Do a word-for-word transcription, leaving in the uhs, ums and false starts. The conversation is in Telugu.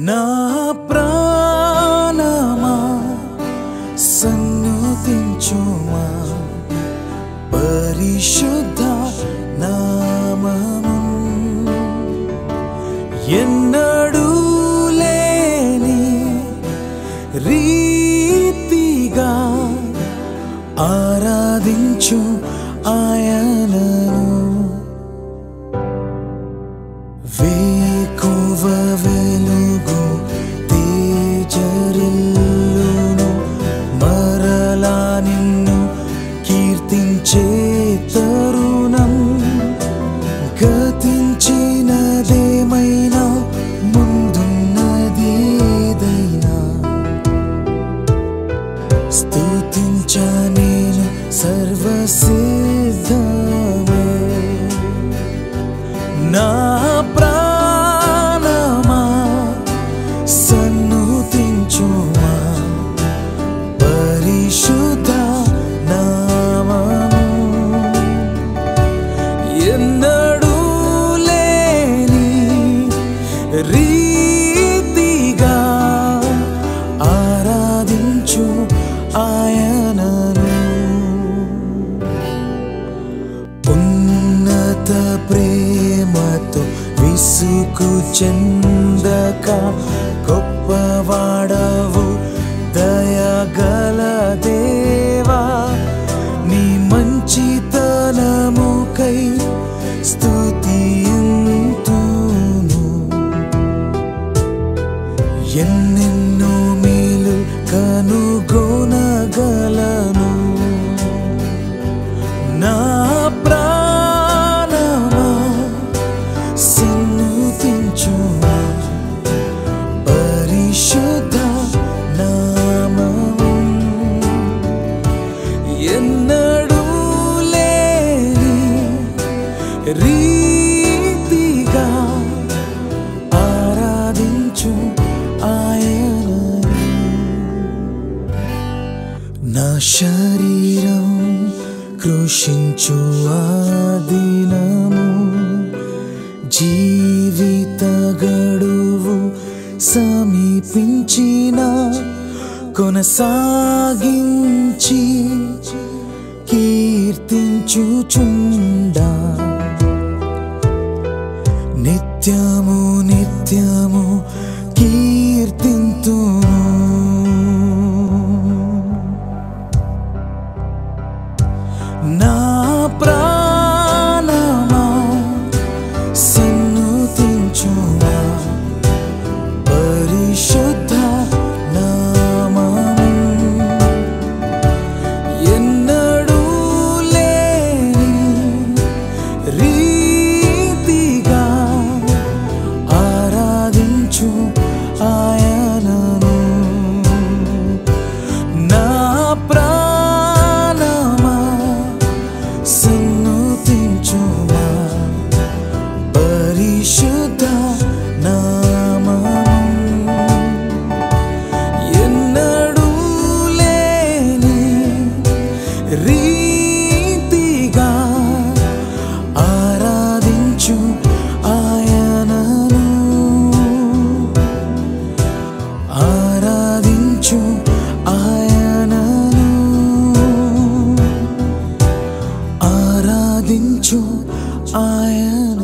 నా ప్రాణమా సన్నుతించుమా పరిశుద్ధ నామము ఎన్నడూ లేని రీతిగా ఆరాధించు ఆయనను వేకువ వెలుగు తేజరిల్లును మరలా నిన్ను కీర్తించే తరుణం గతించినదేమైనా ముందున్నది ఏదైనా స్తుతించా నేను సర్వసిద్ధమే నా ప్రాణమా సన్నుతించుమా పరిశుద్ధ నామము ఎన్నడూ లేని రీతిగా ఆరాధించు ఆయనను ఉన్నత ప్రేమతో విసుగు చెందక గొప్పవాడవు దయగల దేవా నీ మంచితనముకై స్తుతింతును ఎన్నెన్నో మేలు కనుగొనగలను నా ప్రాణమా సన్నుతించుమా పరిశుద్ధ నామము ఎన్నడూ లేని రీతిగా ఆరాధించు ఆయనను నా శరీరం కృషించు ఆ దినము జీవిత గడువు సమీపించిన కొనసాగించి కీర్తించుచుండా నిత్యము నిత్యము కీర్తింతును నా ప్రాణమా సన్నుతించుమా పరిశుద్ధ నామము ఎన్నడూ లేని రీతిగా ఆరాధించు ఆయనను నా ప్రాణమా సన్నుతించుమా పరిశుద్ధ నామము ఎన్నడూ లేని రీతిగా ఆరాధించు ఆయనను ఆరాధించు ఆయనను ఆరాధించు ఆయన